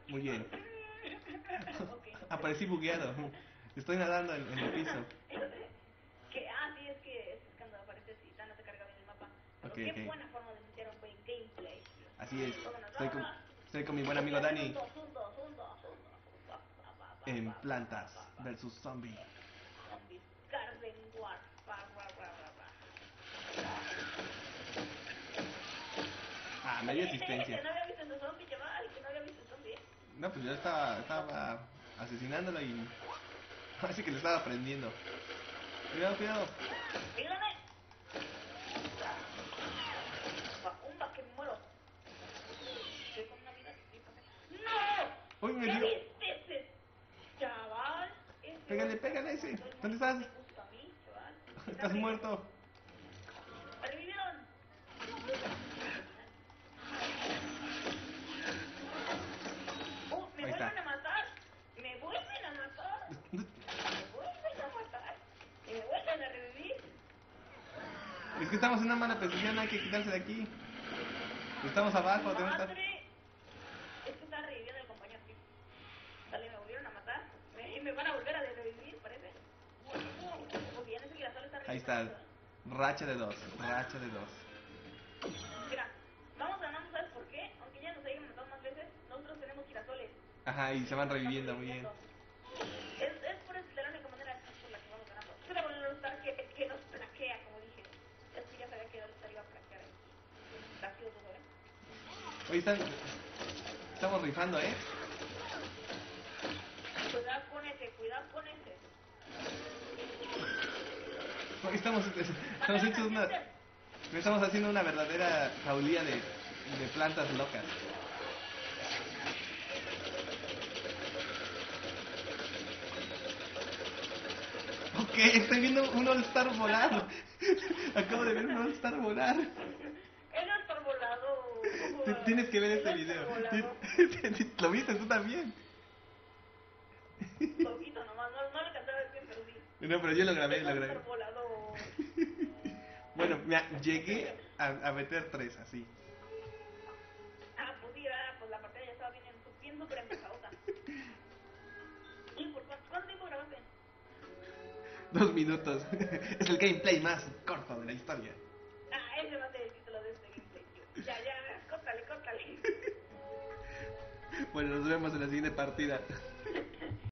Muy bien. Ok, no puede Aparecí bugueado. Estoy nadando en el piso. sí, es que es cuando apareces y no te carga bien el mapa. Ok, Pero qué ok. buena forma de iniciar un buen gameplay. Así es. Vámonos, Estoy con, vámonos. estoy con mi buen Hay que amigo hacer Dani juntos. en Plantas versus Zombie. Zombies, Garden War. Ah, me dio asistencia. Que no había visto ese zombie, chaval. Que no había visto el zombie. No, pues yo estaba asesinándolo y así que le estaba prendiendo. Cuidado, cuidado. Mírame. Que me muero. Estoy con una vida. ¡No! Uy, me ¿Ya dio. viste ese chaval? Ese Pégale, Oscar pégale me ese. mató y ¿Dónde no estás? me gusta a mí, chaval. Me están Estás reviviendo. muerto. ¡Me revivieron! Me Ahí está. vuelven a matar. Me vuelven a matar. Me vuelven a matar. Y me vuelven a revivir. Es que estamos en una mala posición, hay que quitarse de aquí. Estamos abajo, tenemos que estar. ¡Madre! Es que está reviviendo el compañero. Dale, me volvieron a matar. Me van a volver a revivir, parece. Muy bien, ese girasol está Ahí reviviendo está. mucho, ¿eh? Racha de dos. Racha de dos. Mira, vamos ganando, ¿sabes por qué? Aunque ya nos hayan matado más veces, nosotros tenemos girasoles. Ajá, y Y se van nos estamos reviviendo muy bien. reviviendo. Es por eso, de la única manera por la que vamos ganando. Pero con el All-Star que nos plaquea, como dije. Es que ya sabía que el All-Star iba a plaquear ahí. Plaqueó todo, ¿eh? Oye, estamos rifando, ¿eh? Cuidado con ese, cuidado con ese. Hoy Mataron a Chester. estamos haciendo una verdadera jaulía de plantas locas. Ok, estoy viendo un All-Star volar. Acabo de ver un All-Star volar. El All-Star volado. Tienes que ver El este All-Star video. volado. ¿Lo viste tú también? Poquito nomás, no lo alcanzaba a ver bien, pero sí. No, pero yo lo grabé, El lo grabé. All-Star volado. Bueno, mira, llegué a meter tres, así. Pues sí, pues la partida ya estaba bien súper empezadota. ¿Y por cuánto tiempo grabaste? 2 minutos. Es el gameplay más corto de la historia. Ese va a ser el título de este gameplay, tío. Ya, córtale. Bueno, nos vemos en la siguiente partida.